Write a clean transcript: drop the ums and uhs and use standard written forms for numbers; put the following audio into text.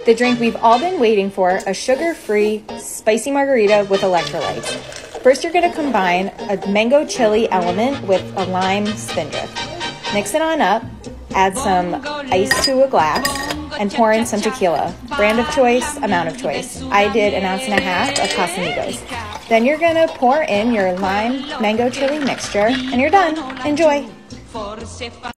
The drink we've all been waiting for, a sugar-free, spicy margarita with electrolytes. First, you're going to combine a mango chili element with a lime spindrift. Mix it on up, add some ice to a glass, and pour in some tequila. Brand of choice, amount of choice. I did 1.5 ounces of Casamigos. Then you're going to pour in your lime mango chili mixture, and you're done. Enjoy.